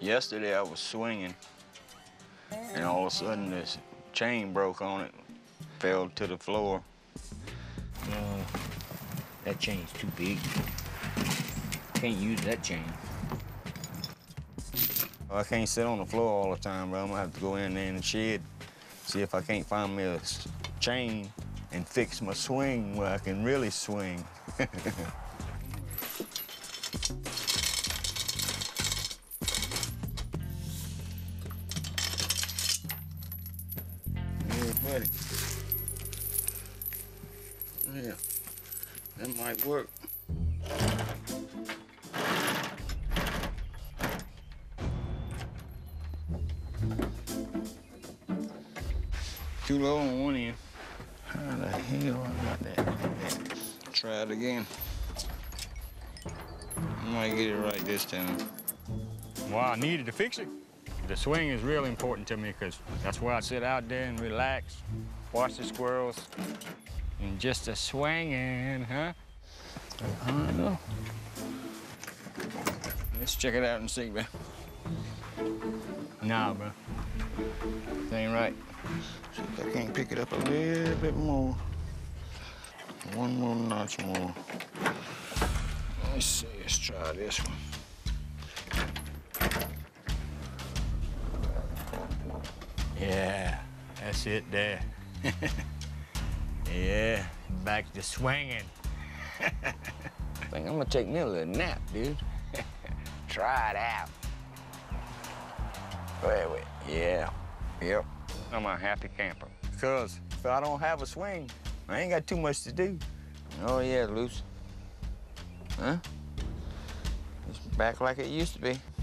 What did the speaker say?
Yesterday I was swinging, and all of a sudden this chain broke on it, fell to the floor. That chain's too big. Can't use that chain. I can't sit on the floor all the time, bro. I'm gonna have to go in there in the shed, see if I can't find me a chain and fix my swing where I can really swing. Yeah, buddy. Yeah, that might work. Too low on one end. How the hell I got that? Try it again. I might get it right this time. Well, I needed to fix it. The swing is really important to me because that's where I sit out there and relax, watch the squirrels, and just a swinging, huh? I don't know. Let's check it out and see, man. Nah, bro. This ain't right. See if I can't pick it up a little bit more. One more notch more. Let's see, let's try this one. Yeah, that's it there. Yeah, back to swinging. I think I'm gonna take me a little nap, dude. Try it out. Wait. Yeah. Yep. I'm a happy camper. Because if I don't have a swing, I ain't got too much to do. Oh, yeah, Luce. Huh? It's back like it used to be.